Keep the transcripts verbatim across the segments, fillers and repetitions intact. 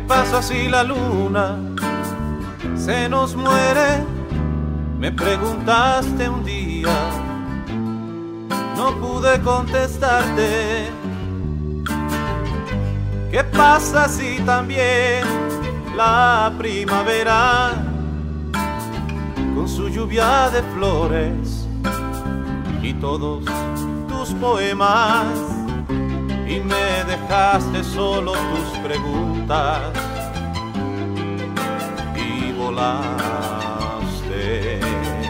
pasa si la luna se nos muere? Me preguntaste un día, no pude contestarte. ¿Qué pasa si también la primavera, con su lluvia de flores y todos tus poemas, y me dejaste solo tus preguntas y volaste?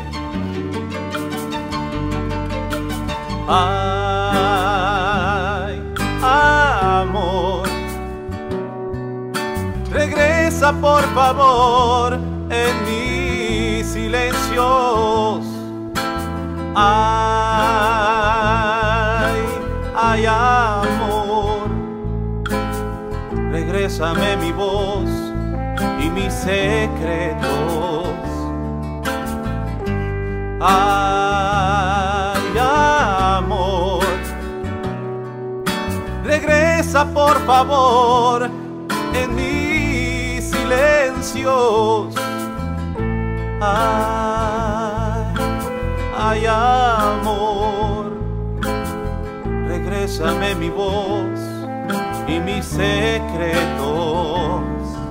Ay, amor, regresa por favor en mis silencios. Ay, ay, amor, regrésame mi voz y mis secretos. Ay, amor, regresa por favor en mis silencios. Ay, ay, amor, regrésame mi voz y mis secretos.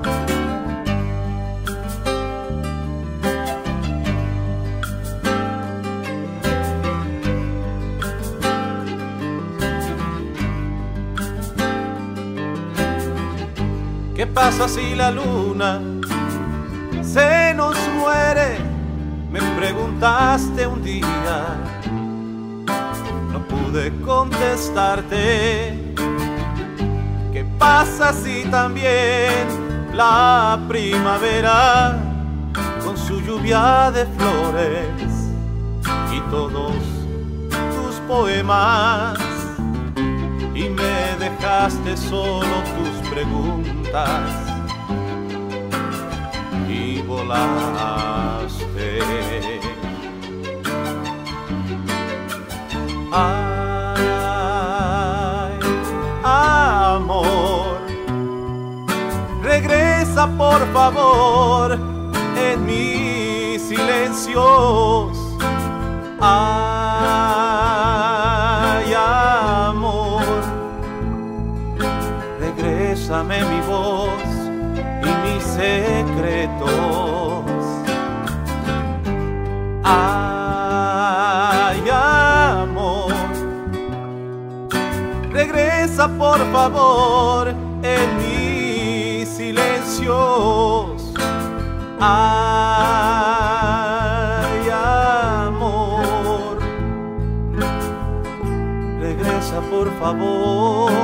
¿Qué pasa si la luna se nos muere? Me preguntaste un día, no pude contestarte. ¿Qué pasa si también la primavera, con su lluvia de flores y todos tus poemas, y me dejaste solo tus preguntas y volaste? Ay, amor, regresa por favor en mis silencios. Ay, amor, regrésame mi voz y mis secretos. Ay, amor, regresa por favor en mis silencios. Ay, amor, regresa por favor.